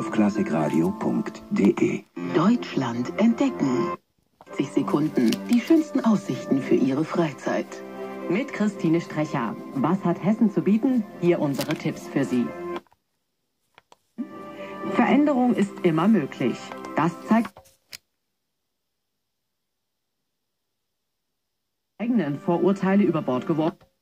auf klassikradio.de. Deutschland entdecken. 60 Sekunden, die schönsten Aussichten für Ihre Freizeit. Mit Christine Strecher. Was hat Hessen zu bieten? Hier unsere Tipps für Sie. Veränderung ist immer möglich. Das zeigt eigenen Vorurteile über Bord geworfen.